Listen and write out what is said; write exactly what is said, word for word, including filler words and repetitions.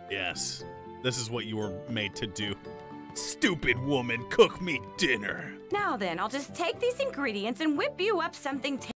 Yes, this is what you were made to do. Stupid woman, cook me dinner. Now then, I'll just take these ingredients and whip you up something